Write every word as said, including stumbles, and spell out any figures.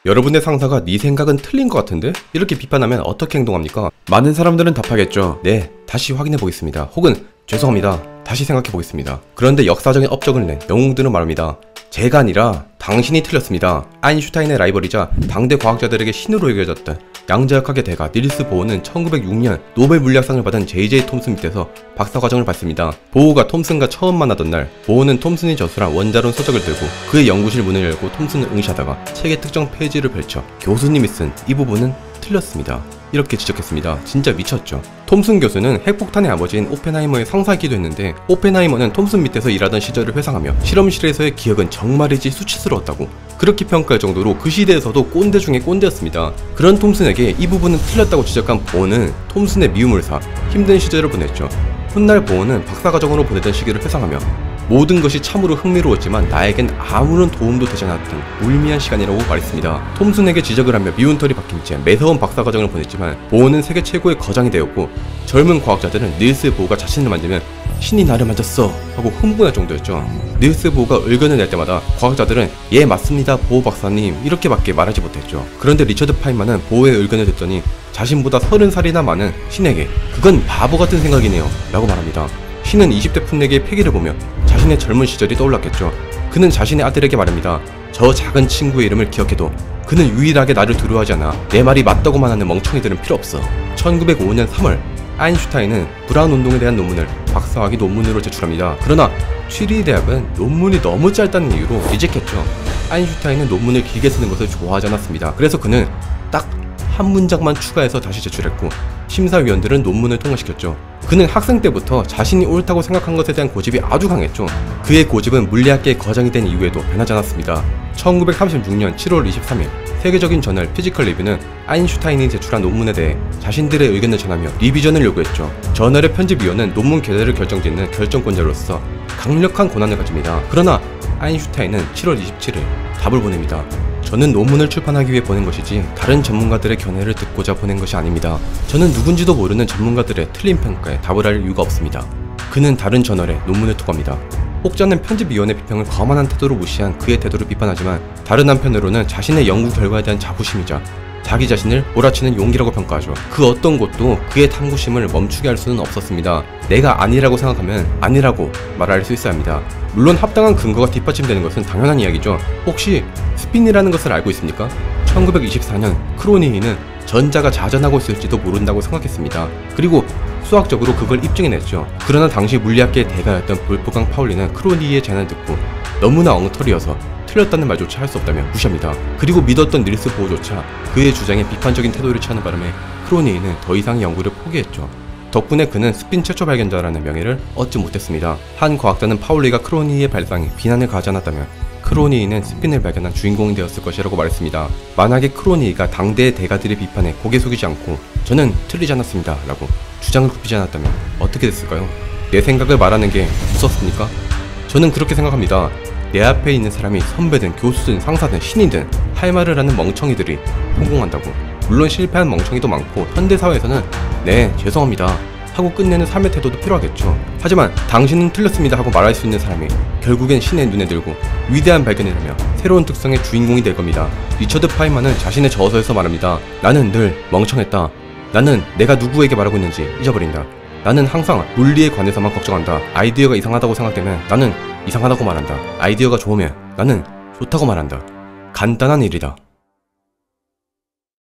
여러분의 상사가 네 생각은 틀린 것 같은데? 이렇게 비판하면 어떻게 행동합니까? 많은 사람들은 답하겠죠. 네, 다시 확인해 보겠습니다. 혹은 죄송합니다. 다시 생각해 보겠습니다. 그런데 역사적인 업적을 낸 영웅들은 말합니다. 제가 아니라 당신이 틀렸습니다. 아인슈타인의 라이벌이자 당대 과학자들에게 신으로 여겨졌던 양자역학의 대가 닐스 보어는 천구백육 년 노벨 물리학상을 받은 제이 제이 톰슨 밑에서 박사과정을 받습니다. 보어가 톰슨과 처음 만나던 날, 보어는 톰슨이 저술한 원자론 서적을 들고 그의 연구실 문을 열고 톰슨을 응시하다가 책의 특정 페이지를 펼쳐 교수님이 쓴 이 부분은 틀렸습니다. 이렇게 지적했습니다. 진짜 미쳤죠. 톰슨 교수는 핵폭탄의 아버지인 오펜하이머의 상사이기도 했는데, 오펜하이머는 톰슨 밑에서 일하던 시절을 회상하며 실험실에서의 기억은 정말이지 수치스러웠다고 그렇게 평가할 정도로 그 시대에서도 꼰대 중에 꼰대였습니다. 그런 톰슨에게 이 부분은 틀렸다고 지적한 보어는 톰슨의 미움을 사 힘든 시절을 보냈죠. 훗날 보어는 박사과정으로 보내던 시기를 회상하며 모든 것이 참으로 흥미로웠지만 나에겐 아무런 도움도 되지 않았던 무의미한 시간이라고 말했습니다. 톰슨에게 지적을 하며 미운 털이 박힌 채 매서운 박사과정을 보냈지만 보어는 세계 최고의 거장이 되었고, 젊은 과학자들은 닐스 보어가 자신을 만지면 신이 나를 만졌어 하고 흥분할 정도였죠. 닐스 보어가 의견을 낼 때마다 과학자들은 예 맞습니다 보어 박사님 이렇게밖에 말하지 못했죠. 그런데 리처드 파인만은 보어의 의견을 듣더니 자신보다 서른 살이나 많은 신에게 그건 바보 같은 생각이네요 라고 말합니다. 신은 이십 대 풋내기의 패기를 보며 자신의 젊은 시절이 떠올랐겠죠. 그는 자신의 아들에게 말합니다. 저 작은 친구의 이름을 기억해도 그는 유일하게 나를 두려워하지 않아. 내 말이 맞다고만 하는 멍청이들은 필요 없어. 천구백오 년 삼월, 아인슈타인은 브라운 운동에 대한 논문을 박사학위 논문으로 제출합니다. 그러나 취리 대학은 논문이 너무 짧다는 이유로 리젝했죠. 아인슈타인은 논문을 길게 쓰는 것을 좋아하지 않았습니다. 그래서 그는 딱 한 문장만 추가해서 다시 제출했고, 심사위원들은 논문을 통과시켰죠. 그는 학생 때부터 자신이 옳다고 생각한 것에 대한 고집이 아주 강했죠. 그의 고집은 물리학계의 거장이 된 이후에도 변하지 않았습니다. 천구백삼십육 년 칠월 이십삼일 세계적인 저널 피지컬 리뷰는 아인슈타인이 제출한 논문에 대해 자신들의 의견을 전하며 리비전을 요구했죠. 저널의 편집위원은 논문 게재를 결정짓는 결정권자로서 강력한 권한을 가집니다. 그러나 아인슈타인은 칠월 이십칠일 답을 보냅니다. 저는 논문을 출판하기 위해 보낸 것이지 다른 전문가들의 견해를 듣고자 보낸 것이 아닙니다. 저는 누군지도 모르는 전문가들의 틀린 평가에 답을 할 이유가 없습니다. 그는 다른 저널에 논문을 투고합니다. 혹자는 편집위원의 비평을 거만한 태도로 무시한 그의 태도를 비판하지만, 다른 한편으로는 자신의 연구 결과에 대한 자부심이자 자기 자신을 몰아치는 용기라고 평가하죠. 그 어떤 것도 그의 탐구심을 멈추게 할 수는 없었습니다. 내가 아니라고 생각하면 아니라고 말할 수 있어야 합니다. 물론 합당한 근거가 뒷받침되는 것은 당연한 이야기죠. 혹시 스핀이라는 것을 알고 있습니까? 천구백이십사 년 크로니히는 전자가 자전하고 있을지도 모른다고 생각했습니다. 그리고 수학적으로 그걸 입증해냈죠. 그러나 당시 물리학계의 대가였던 볼프강 파울리는 크로니히의 제안을 듣고 너무나 엉터리여서 틀렸다는 말조차 할 수 없다며 무시합니다. 그리고 믿었던 닐스 보어조차 그의 주장에 비판적인 태도를 취하는 바람에 크로니히는 더 이상의 연구를 포기했죠. 덕분에 그는 스핀 최초 발견자라는 명예를 얻지 못했습니다. 한 과학자는 파울리가 크로니히의 발상에 비난을 가하지 않았다면 크로니히는 스핀을 발견한 주인공이 되었을 것이라고 말했습니다. 만약에 크로니히가 당대의 대가들의 비판에 고개 숙이지 않고 저는 틀리지 않았습니다 라고 주장을 굽히지 않았다면 어떻게 됐을까요? 내 생각을 말하는 게 무섭습니까? 저는 그렇게 생각합니다. 내 앞에 있는 사람이 선배든 교수든 상사든 신이든 할 말을 하는 멍청이들이 성공한다고. 물론 실패한 멍청이도 많고 현대사회에서는 네 죄송합니다 하고 끝내는 삶의 태도도 필요하겠죠. 하지만 당신은 틀렸습니다 하고 말할 수 있는 사람이 결국엔 신의 눈에 들고 위대한 발견이라며 새로운 특성의 주인공이 될 겁니다. 리처드 파인만은 자신의 저서에서 말합니다. 나는 늘 멍청했다. 나는 내가 누구에게 말하고 있는지 잊어버린다. 나는 항상 물리에 관해서만 걱정한다. 아이디어가 이상하다고 생각되면 나는 이상하다고 말한다. 아이디어가 좋으면 나는 좋다고 말한다. 간단한 일이다.